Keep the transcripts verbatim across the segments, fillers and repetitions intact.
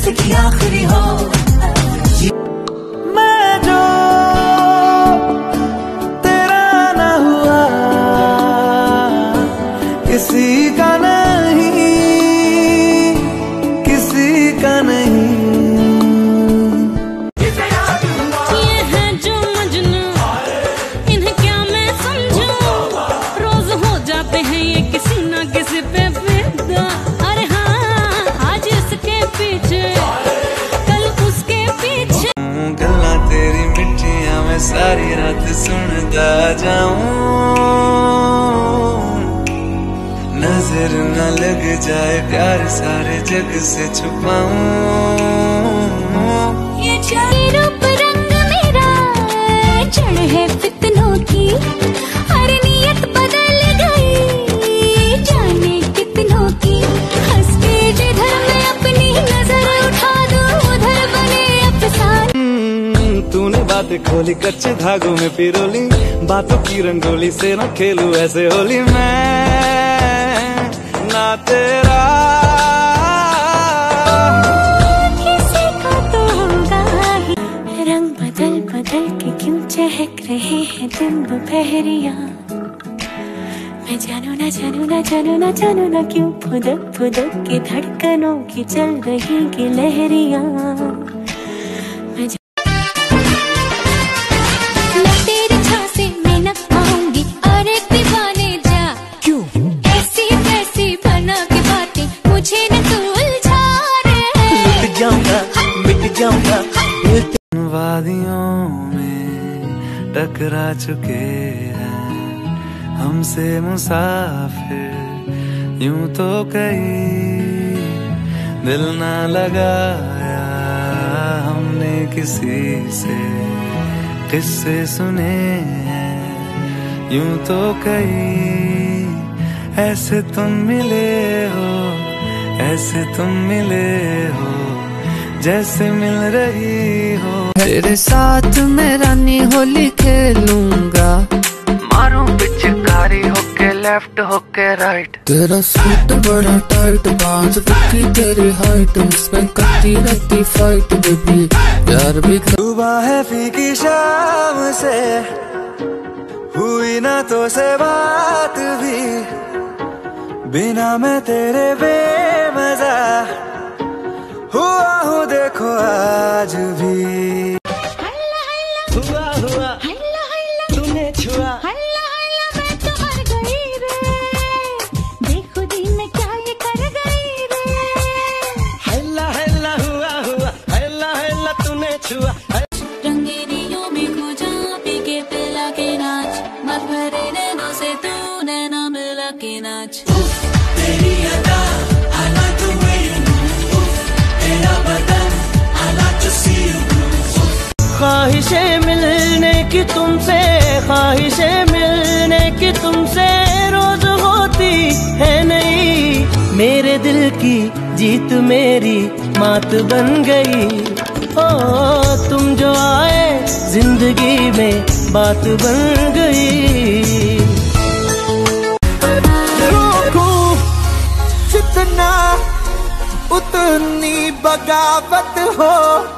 जिंदगी आखिरी हो। मैं जो तेरा ना हुआ किसी का नहीं, किसी का नहीं। ये है जो मजनू, इन्हें क्या मैं समझूं, रोज हो जाते हैं ये किसी ना किसी पे फिदा। अरे हाँ, आज इसके पीछे कल उसके पीछे। गल्ला तेरी मिठियां मैं सारी रात सुनता जाऊं, नजर न लग जाए प्यार सारे जग से छुपाऊं। ये रूप रंग मेरा चढ़ है फितनों की, हर नियत बदल गई जाने कितनों की। हंस के जिधर मैं अपनी नजर उठा दूं उधर बने अफसाने। तूने बातें खोली कच्चे धागों में पिरोली, बातों की रंगोली से न खेलूं ऐसे होली। मैं ना तेरा किसी को तो होगा ही। रंग बदल बदल के क्यों चहक रहे हैं दिन दोपहरिया। मैं जानू ना जानू ना जानू ना जानू ना क्यों फुदक फुदक के धड़कनों की चल रही की लहरिया। मैं तेरे झांसे में न आऊंगी, अरे दीवाने जा क्यों ऐसी वैसी बना के बातें मुझे न तू उलझा रे। मिट जाऊंगा मिट जाऊंगा। वादियों में टकरा चुके हैं हमसे मुसाफिर, यूं तो कहीं दिल ना लगाया हमने किसी से, किस्से सुने हैं यूं तो कहीं। ऐसे तुम मिले हो, ऐसे तुम मिले हो जैसे मिल रही हो। तेरे साथ मैं रानी होली खेलूंगा, मारूं पिचकारी होके लेफ्ट होके राइट। तेरा सूट बड़ा टाइट, बांझ पक्की तेरी हाइट, उसमें करती रहती फाइट बेबी प्यार भी। डूबा है फीकी शाम से, हुई ना तो से बात भी, बिना मैं तेरे बेमजा हुआ हूँ देखो आज भी। हुआ हुआ तूने छुआ, मैं तो मर गई रे, बेखुदी में क्या ये कर गई रे। हल्ला हल्ला हुआ हुआ हल्ला हल्ला तूने छुआ। रंगेरियों में खो जा पी के पिला के नाच, मत भरे नैनों से तू नैना मिला के नाच। तेरी अदा I like the way you move, तेरा बदन I like to see you move। ख्वाहिशें मिलने की तुमसे, ख्वाहिशें मिलने की तुमसे रोज होती है नहीं, मेरे दिल की जीत मेरी मात बन गई। ओ तुम जो आए जिंदगी में बात बन गई। रोकूं जितना उतनी बगावत हो,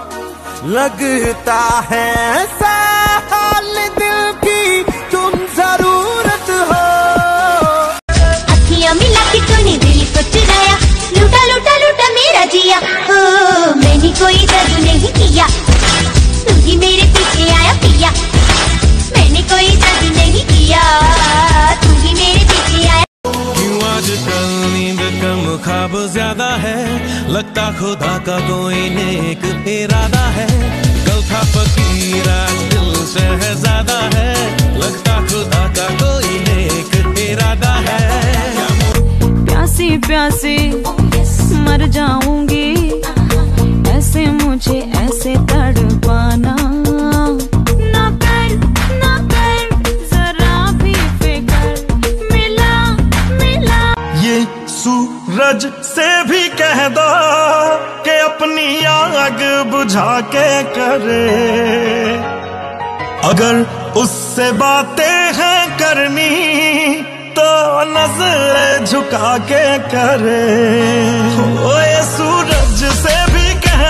लगता है साल दिल की तुम जरूरत हो। अखियां मिला के तूने दिल को चुराया, लूटा लूटा लूटा मेरा जिया। हो मैंने कोई जादू नहीं किया, तू ही मेरे पीछे आया पिया। मैंने कोई जादू नहीं किया, तू ही मेरे पीछे आया। क्यों आजकल नींद कम ख्वाब ज्यादा है, लगता खुदा का कोई नेक इरादा है। कल था फकीर आज दिल शहजादा है, लगता खुदा का कोई नेक इरादा है। प्यासी प्यासी मर जाऊंगी, ऐसे मुझे ऐसे तड़पाना ना कर ना कर जरा भी फिकर। मिला मिला ये सूरज से भी कह दो कि अपनी आग बुझा के करे, अगर उससे बातें हैं करनी तो नजर झुका के करे। ओ ये सूरज से भी कह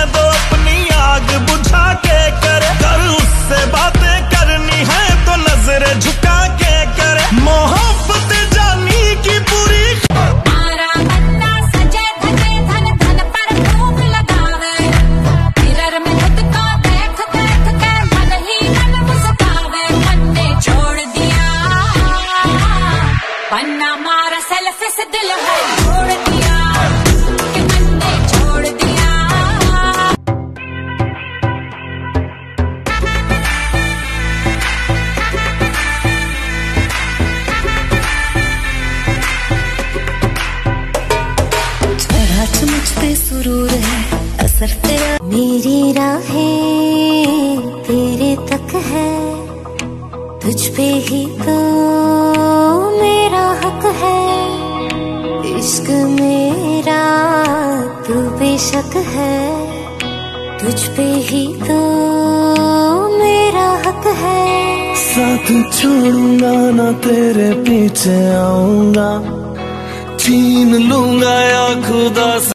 तुझ पे ही तो मेरा हक है, इश्क मेरा तू बेशक है। तुझ पे ही तो मेरा हक है। साथ छोड़ूंगा ना तेरे पीछे आऊंगा, छीन लूंगा या खुदा से।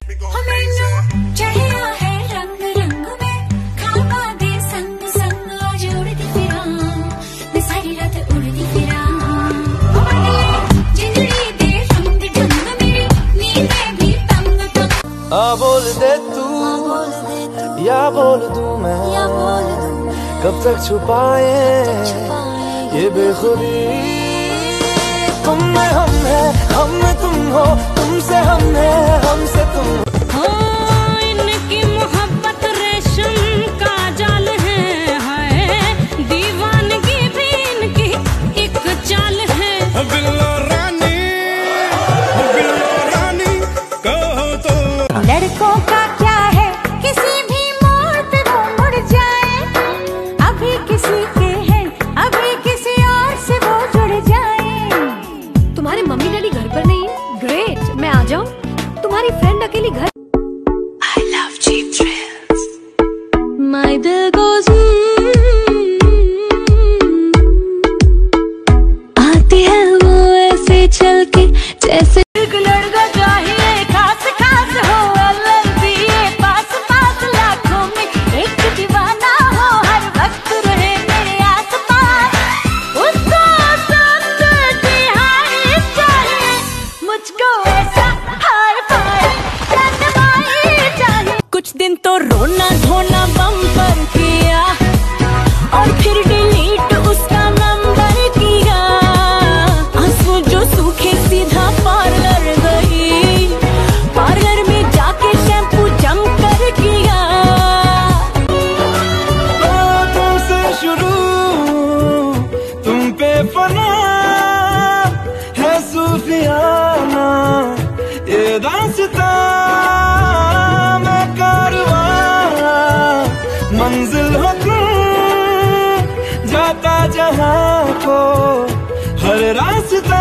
आ बोल दे तू या बोल दूं मैं, कब तक छुपाए ये बेखुदी। तुम में हम है, हम में तुम हो, तुमसे हम है, हमसे तुम हो। इनकी मोहब्बत रेशम का जाल है, हाय दीवानगी भी इनकी एक चाल है। बिल्लो रानी, बिल्लो रानी कहो तो। लड़कों का क्या है, किसी भी मोड़ पे वो मुड़ जाए। अभी किसी के हैं, अभी किसी और से वो जुड़ जाए। तुम्हारे मम्मी डैडी घर पर नहीं है? ग्रेट, मैं आ जाऊं? तुम्हारी फ्रेंड अकेली घर। I love cheap thrills. My दिल goes आती है वो ऐसे चल के जैसे। एक लड़का चाहिए खास खास हो, एलएलबी पास पास लाखों में एक दीवाना हो, हर वक्त रहे मेरे आस पास। उसको संतुष्टि हाई चाहिए, मुझको ऐसा हाय फाय जनमाई चाहिए। कुछ दिन तो रोना धोना बम्पर किया, और फिर डिलीट उसका नंबर किया। आंसू जो सूखे सीधा पार्लर गई, पार्लर में जाके शैम्पू जम कर किया। तुमसे शुरू तुम पे फना है सूफियाना ये दास्तां। मैं कारवां मंजिल हो तुम, जाता जहां को हर रास्ता।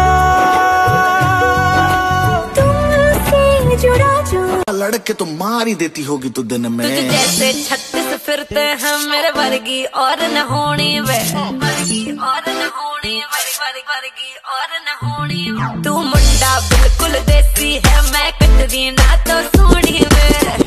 तुमसे जुड़ा जो लड़के तो मार ही देती होगी तू दिन में। तुझ जैसे छत्तीस फिरते हैं मेरे वर्गी और न होनी वे, वर्गी और न होनी, वर्गी वर्गी वर्गी और न होनी। तू मुंडा बिल्कुल देसी है, मैं कटरी ना तो सोनी वे।